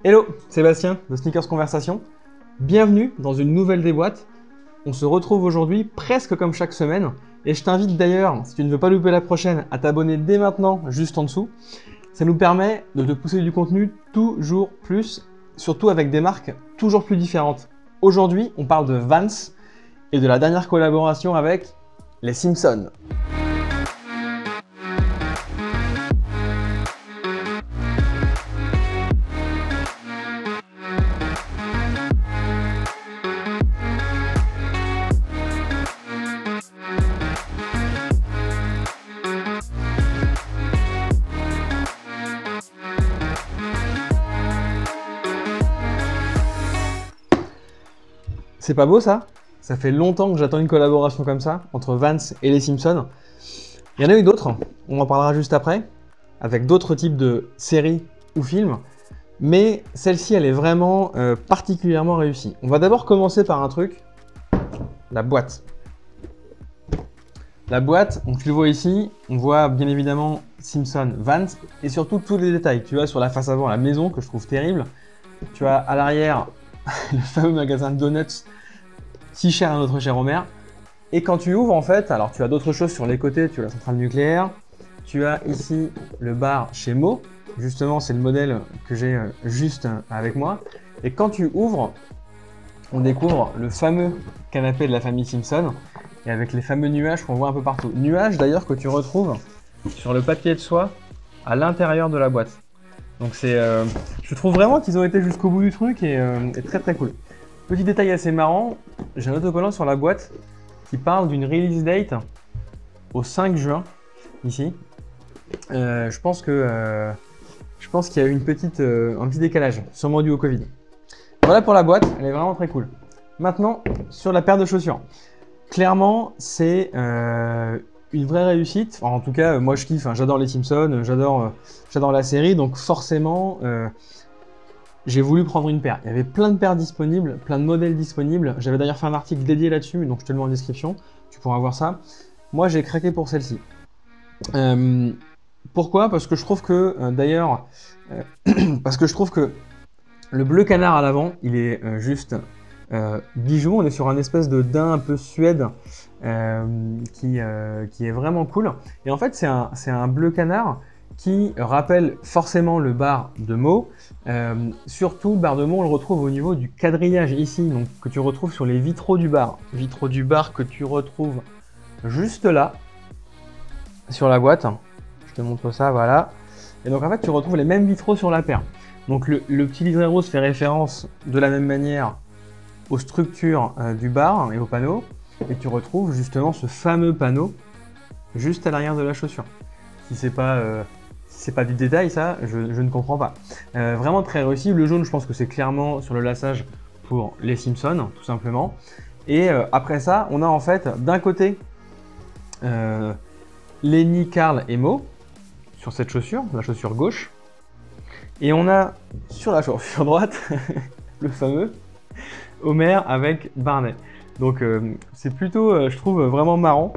Hello, Sébastien de Sneakers Conversation. Bienvenue dans une nouvelle déboîte. On se retrouve aujourd'hui presque comme chaque semaine. Et je t'invite d'ailleurs, si tu ne veux pas louper la prochaine, à t'abonner dès maintenant, juste en dessous. Ça nous permet de te pousser du contenu toujours plus, surtout avec des marques toujours plus différentes. Aujourd'hui, on parle de Vans et de la dernière collaboration avec les Simpsons. C'est pas beau ça? Ça fait longtemps que j'attends une collaboration comme ça, entre Vans et les Simpsons. Il y en a eu d'autres, on en parlera juste après, avec d'autres types de séries ou films, mais celle-ci elle est vraiment particulièrement réussie. On va d'abord commencer par un truc, la boîte. La boîte, donc tu le vois ici, on voit bien évidemment Simpson, Vans, et surtout tous les détails. Tu as sur la face avant la maison, que je trouve terrible. Tu as à l'arrière le fameux magasin de donuts, si cher à notre cher Homer. Et quand tu ouvres en fait, alors tu as d'autres choses sur les côtés, tu as la centrale nucléaire, tu as ici le bar chez Mo, justement c'est le modèle que j'ai juste avec moi. Et quand tu ouvres, on découvre le fameux canapé de la famille Simpson, et avec les fameux nuages qu'on voit un peu partout. Nuages d'ailleurs que tu retrouves sur le papier de soie à l'intérieur de la boîte. Donc je trouve vraiment qu'ils ont été jusqu'au bout du truc et très très cool. Petit détail assez marrant, j'ai un autocollant sur la boîte qui parle d'une release date au 5 juin, ici. Je pense qu'il y a eu un petit décalage, sûrement dû au Covid. Voilà pour la boîte, elle est vraiment très cool. Maintenant, sur la paire de chaussures. Clairement, c'est une vraie réussite. Enfin, en tout cas, moi je kiffe, hein. J'adore les Simpsons, j'adore la série, donc forcément, j'ai voulu prendre une paire. Il y avait plein de paires disponibles, plein de modèles disponibles. J'avais d'ailleurs fait un article dédié là-dessus, donc je te le mets en description, tu pourras voir ça. Moi, j'ai craqué pour celle-ci. Pourquoi? Parce que je trouve que, parce que je trouve que le bleu canard à l'avant, il est juste bijou. On est sur un espèce de daim un peu suède qui est vraiment cool. Et en fait, c'est un bleu canard qui rappelle forcément le bar de Mo. Surtout, le bar de Mo, on le retrouve au niveau du quadrillage ici, donc que tu retrouves sur les vitraux du bar. Vitraux du bar que tu retrouves juste là, sur la boîte. Je te montre ça, voilà. Et donc en fait, tu retrouves les mêmes vitraux sur la paire. Donc le petit liseré rose fait référence de la même manière aux structures du bar et aux panneaux. Et tu retrouves justement ce fameux panneau juste à l'arrière de la chaussure. Si c'est pas du détail, ça, je ne comprends pas. Vraiment très réussi. Le jaune, je pense que c'est clairement sur le lassage pour les Simpsons, tout simplement. Et après ça, on a en fait d'un côté Lenny, Carl et Mo sur cette chaussure, la chaussure gauche. Et on a sur la chaussure droite le fameux Homer avec Barney. Donc c'est plutôt, je trouve, vraiment marrant.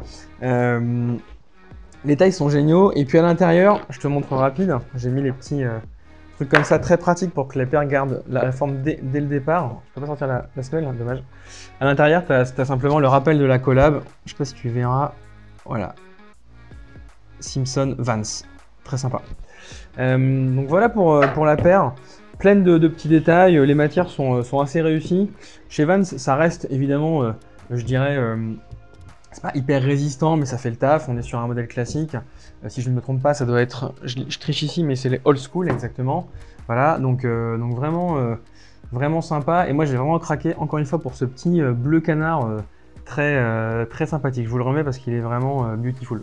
Les tailles sont géniaux. Et puis à l'intérieur, je te montre rapide, j'ai mis les petits trucs comme ça, très pratiques pour que les paires gardent la forme dès le départ. Je peux pas sortir la semelle, hein, dommage. À l'intérieur, tu as simplement le rappel de la collab. Je sais pas si tu verras. Voilà. Simpson Vans. Très sympa. Donc voilà pour la paire. Pleine de petits détails, les matières sont assez réussies. Chez Vans, ça reste évidemment, je dirais, c'est pas hyper résistant, mais ça fait le taf. On est sur un modèle classique. Si je ne me trompe pas, ça doit être, je triche ici, mais c'est les old school exactement. Voilà, donc vraiment sympa. Et moi, j'ai vraiment craqué encore une fois pour ce petit bleu canard très sympathique. Je vous le remets parce qu'il est vraiment beautiful.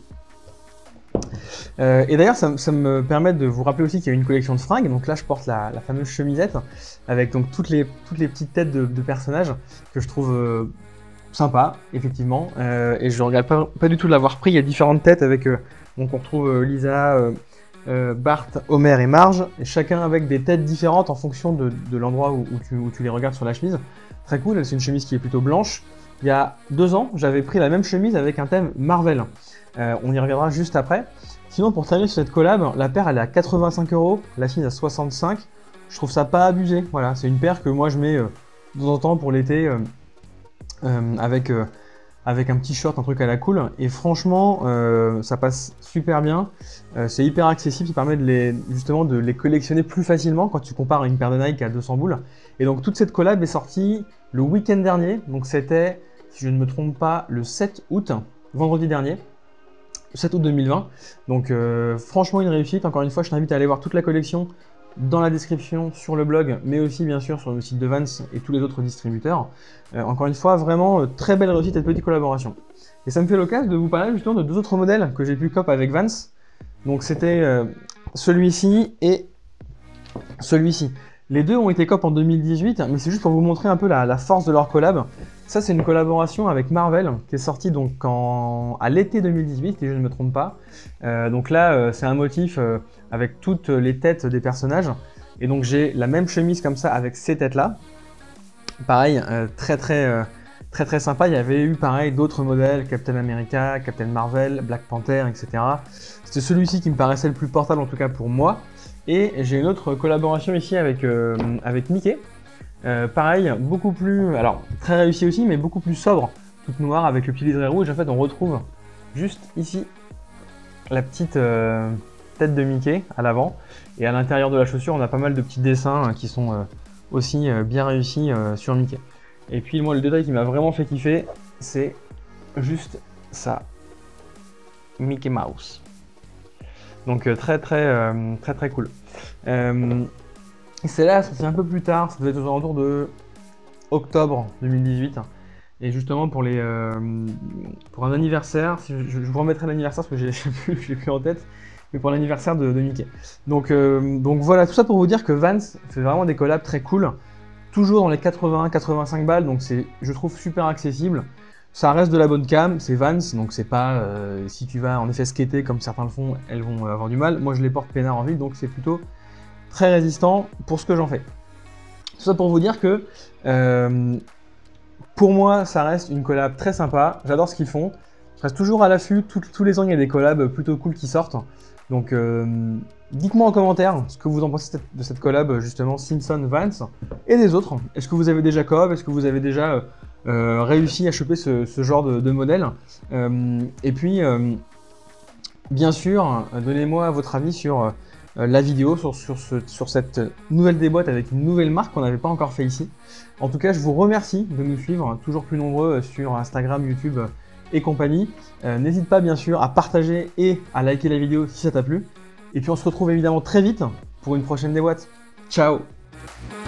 Et d'ailleurs, ça me permet de vous rappeler aussi qu'il y a une collection de fringues. Donc là, je porte la fameuse chemisette avec donc toutes les petites têtes de personnages que je trouve sympa, effectivement. Et je ne regrette pas du tout de l'avoir pris. Il y a différentes têtes avec, donc on retrouve Lisa, Bart, Homer et Marge, et chacun avec des têtes différentes en fonction de l'endroit où tu les regardes sur la chemise. Très cool, c'est une chemise qui est plutôt blanche. Il y a 2 ans, j'avais pris la même chemise avec un thème Marvel. On y reviendra juste après. Sinon, pour terminer sur cette collab, la paire elle est à 85 €, la chemise à 65 €. Je trouve ça pas abusé. Voilà, c'est une paire que moi je mets de temps en temps pour l'été avec un petit short, un truc à la cool. Et franchement, ça passe super bien. C'est hyper accessible, ça permet justement de les collectionner plus facilement quand tu compares à une paire de Nike à 200 boules. Et donc toute cette collab est sortie le week-end dernier. Donc c'était, si je ne me trompe pas, le 7 août, vendredi dernier. 7 août 2020. Donc franchement une réussite. Encore une fois, je t'invite à aller voir toute la collection dans la description sur le blog, mais aussi bien sûr sur le site de Vans et tous les autres distributeurs. Encore une fois, vraiment très belle réussite cette petite collaboration. Et ça me fait l'occasion de vous parler justement de deux autres modèles que j'ai pu cop avec Vans. Donc c'était celui-ci et celui-ci. Les deux ont été cop en 2018, mais c'est juste pour vous montrer un peu la force de leur collab. Ça, c'est une collaboration avec Marvel qui est sortie donc à l'été 2018, si je ne me trompe pas. Donc là, c'est un motif avec toutes les têtes des personnages. Et donc j'ai la même chemise comme ça avec ces têtes-là. Pareil, très sympa. Il y avait eu pareil d'autres modèles, Captain America, Captain Marvel, Black Panther, etc. C'était celui-ci qui me paraissait le plus portable en tout cas pour moi. Et j'ai une autre collaboration ici avec Mickey. Pareil, beaucoup plus, alors très réussi aussi, mais beaucoup plus sobre, toute noire avec le petit liseré rouge. En fait, on retrouve juste ici la petite tête de Mickey à l'avant. Et à l'intérieur de la chaussure, on a pas mal de petits dessins qui sont aussi bien réussis sur Mickey. Et puis moi, le détail qui m'a vraiment fait kiffer, c'est juste ça, Mickey Mouse. Donc très cool. Celle-là, c'est un peu plus tard, ça devait être aux alentours de octobre 2018. Et justement pour un anniversaire, je vous remettrai l'anniversaire parce que je l'ai plus en tête, mais pour l'anniversaire de Mickey. Donc voilà, tout ça pour vous dire que Vans fait vraiment des collabs très cool, toujours dans les 80-85 balles, donc c'est, je trouve, super accessible. Ça reste de la bonne cam, c'est Vans, donc c'est pas, si tu vas en effet skater comme certains le font, elles vont avoir du mal. Moi je les porte peinard en ville, donc c'est plutôt très résistant pour ce que j'en fais. Tout ça pour vous dire que pour moi ça reste une collab très sympa, j'adore ce qu'ils font. Je reste toujours à l'affût, tous les ans il y a des collabs plutôt cool qui sortent. Donc dites-moi en commentaire ce que vous en pensez de cette collab justement Simpson Vans et des autres. Est-ce que vous avez déjà coop? Est-ce que vous avez déjà réussi à choper ce genre de modèle? Et puis bien sûr, donnez-moi votre avis sur la vidéo, sur cette nouvelle déboîte avec une nouvelle marque qu'on n'avait pas encore fait ici. En tout cas, je vous remercie de nous suivre, toujours plus nombreux sur Instagram, YouTube et compagnie. N'hésite pas bien sûr à partager et à liker la vidéo si ça t'a plu. Et puis on se retrouve évidemment très vite pour une prochaine déboîte. Ciao!